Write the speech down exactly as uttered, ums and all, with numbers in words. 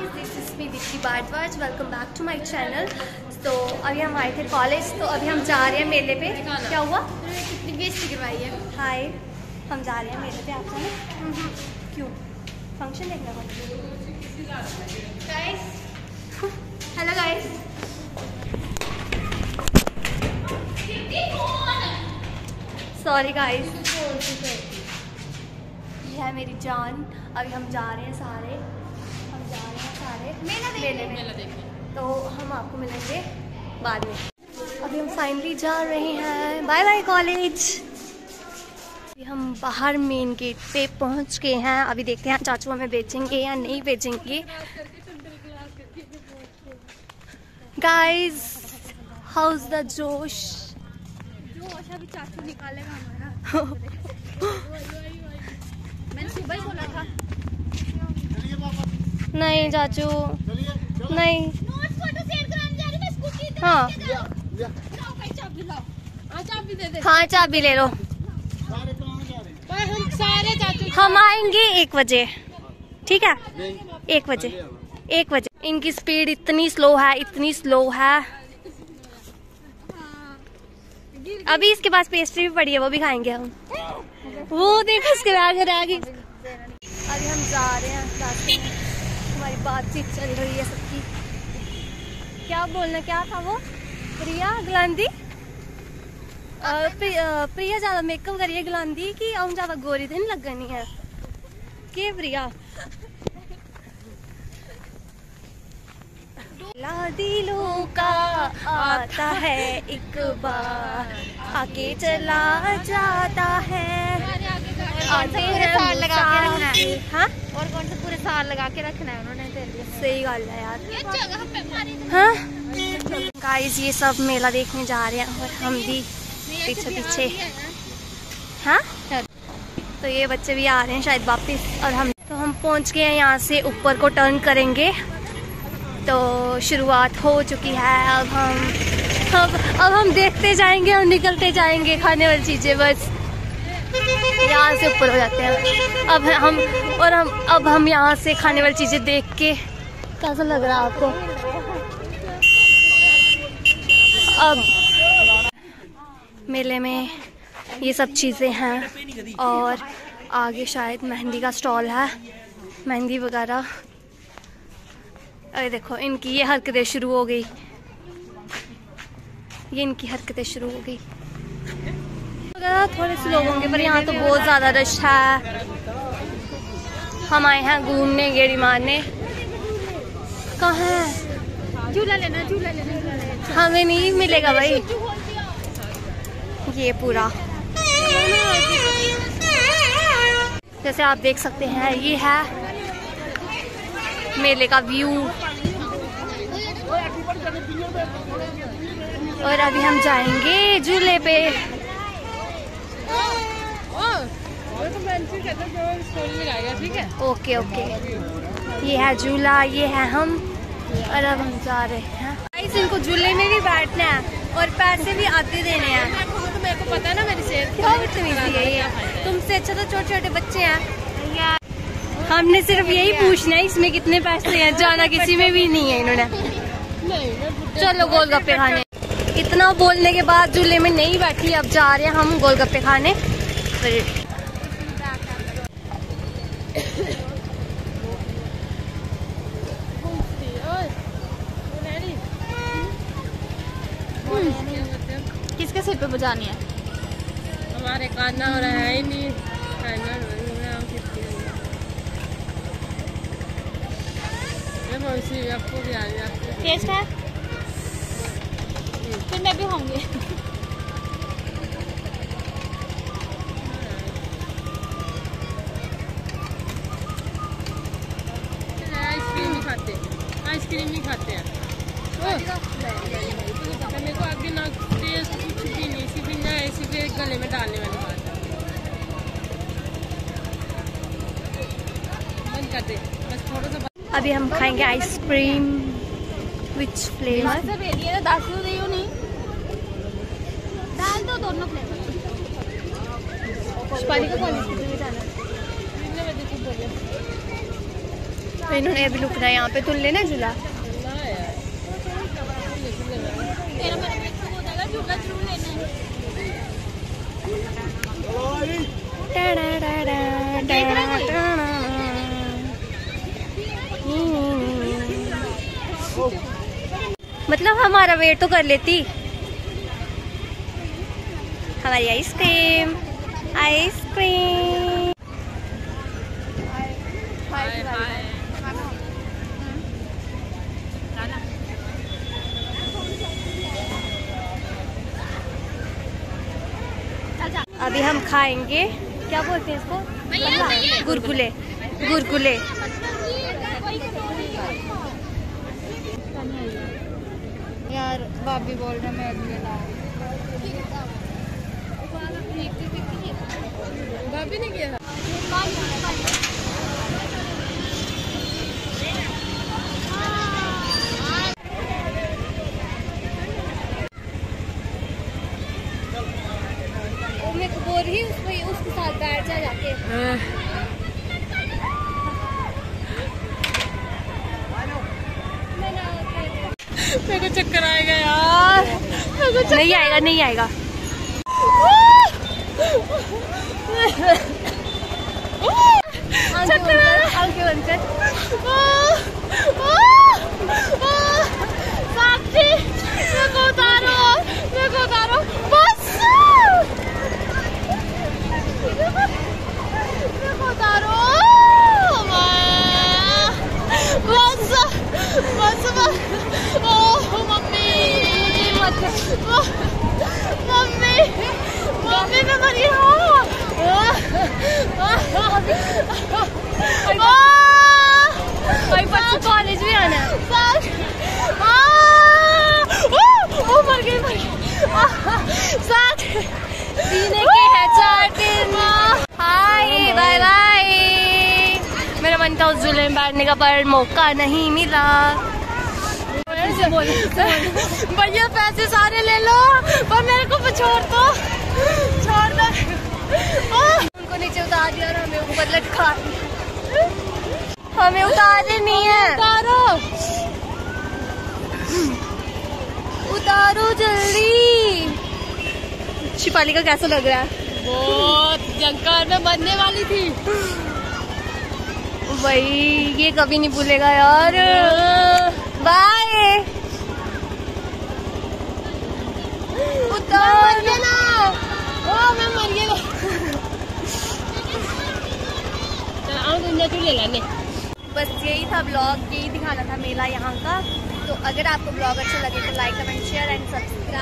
Guys, this is me Deepti Bhardwaj. Welcome back to my channel. तो अभी हम आए थे कॉलेज, तो अभी हम जा रहे हैं मेले पे। क्या हुआ? कितनी बेइज्जती करवाई है। हाय, हम जा रहे हैं मेले पे। आप जाना? क्यों? फंक्शन देखना है guys. Hello guys. Sorry guys, ये है मेरी जान। अभी हम जा रहे हैं सारे हम जा रहे हैं सारे मेला मेले में, तो हम आपको मिलेंगे बाद में। अभी हम फाइनली जा रहे हैं। Bye bye college. हम बाहर मेन गेट पे पहुंच गए हैं। अभी देखते हैं चाचू हमें बेचेंगे या नहीं बेचेंगे। गाइस, हाउ इज द जोश? जोश अभी चाचू निकालेगा हमारा। मैंने सुबह ही बोला था। नहीं चाचू, नहीं। हाँ हाँ, चाबी ले लो। सारे चाचू हम आएंगे एक बजे, ठीक है? एक बजे एक बजे। इनकी स्पीड इतनी स्लो है, इतनी स्लो है। अभी इसके पास पेस्ट्री भी पड़ी है, वो भी खाएंगे हम। वो देखो इसके बैग में रह गई। अभी हम जा रहे हैं रास्ते में। हमारी बातचीत चल रही है सबकी। क्या बोलना क्या था वो? प्रिया गलांदी, प्रिया ज्यादा मेकअप करिए गलांदी कि हम ज्यादा गोरी तो नहीं लगनी है के प्रिया? ला दिलों का आता है एक बार, आके चला जाता है। पूरे साल लगा के रखना है। हाँ? और कौन सा पूरे साल लगा के रखना है उन्होंने? सही गल है यार। हाँ गाइस, ये सब मेला देखने जा रहे हैं और हम भी पीछे पीछे। हाँ, तो ये बच्चे भी आ रहे हैं शायद वापस। और हम तो हम पहुंच गए हैं। यहाँ से ऊपर को टर्न करेंगे तो शुरुआत हो चुकी है। अब हम अब अब हम देखते जाएंगे और निकलते जाएंगे खाने वाली चीजें। बस यहाँ से ऊपर हो जाते हैं अब हम। और हम अब हम यहाँ से खाने वाली चीजें देख के कैसा लग रहा है आपको? अब मेले में ये सब चीजें हैं और आगे शायद मेहंदी का स्टॉल है, मेहंदी वगैरह। अरे देखो, इनकी ये हरकतें शुरू हो गई। ये इनकी हरकतें शुरू हो गई। थोड़े से लोग होंगे पर यहाँ तो बहुत ज्यादा रश है। हम आए हैं घूमने, गेड़ी मारने। कहाँ है? झूला लेना, झूला लेना। हमें नहीं मिलेगा भाई ये पूरा। जैसे आप देख सकते हैं, ये है मेले का व्यू। और अभी हम जाएंगे झूले पे। ठीक है, ओके ओके। ये है झूला, ये है हम। और अब हम जा रहे हैं। इनको झूले में भी बैठना है और पैसे भी आते देने हैं। तो मेरे को पता है ना मेरी सेहत क्या बदतमीजी है ये। तुमसे अच्छा तो छोटे छोटे बच्चे हैं। हमने सिर्फ यही पूछना है इसमें कितने पैसे हैं। जाना किसी में भी नहीं है इन्होंने। चलो गोलगप्पे खाने। इतना बोलने के बाद झूले में नहीं बैठी। अब जा रहे हैं हम गोलगप्पे खाने। किसके सिर पे बजानी है? हमारे काना हो रहा है ही नहीं। आपको भी आ रही टेस्ट है? फिर मैं भी होंगी। आइसक्रीम नहीं खाते, आइसक्रीम नहीं खाते हैं। मेरे को आगे ना टेस्ट कुछ भी नहीं, सिर्फ ना ऐसी फिर गले में डालने वाली बात है। बंद कर दे बस थोड़ा सा। अभी हम खाएंगे आइसक्रीम। विच फ्लेवर? दाल दो, दोनों फ्लेवर। पुष्पाली को कॉलेज कितने बजे जाना है? इन्होंने अभी रुकना है यहाँ पे, तुम लेना झूला। मतलब हमारा वेट तो कर लेती। हमारी आइसक्रीम आइसक्रीम अभी हम खाएंगे, क्या बोलते हैं इसको, गुरगुले गुरगुले। यार भाभी बोल रहे मैं भाभी ने किया मैं बोल रही उसमें उसके साथ बैठ जा जाके। मेरे को चक्कर आएगा यार, मेरे को नहीं आएगा नहीं आएगा। चक्कर आगे बंद कर। साक्षी मेरे को उतारो, मेरे को उतारो बस, मेरे को उतारो बस बस बस। ओह मम्मी मम्मी मम्मी मैं मरी हूँ। कॉलेज भी आना है। ओ मर गई मर गई। साथ जीने के है चार दिन। Hi bye bye. मेरा मन था उस झूले में बैठने का पर मौका नहीं मिला। भैया पैसे सारे ले लो और मेरे को छोड़ दो, छोड़ दो। उनको नीचे उतार दिया और हमें ऊपर लटका दिया। हमें उतारे नहीं है। उतारो उतारो जल्दी। शिपाली का कैसा लग रहा है? बहुत जंकार में बनने वाली थी भाई, ये कभी नहीं भूलेगा यार। बाय। उतार ना। ओ मैं मर गया। चल आओ दुनिया तू ले लाने। बस यही था ब्लॉग, यही दिखाना था मेला यहाँ का। तो अगर आपको ब्लॉग अच्छा लगे तो like comment share and subscribe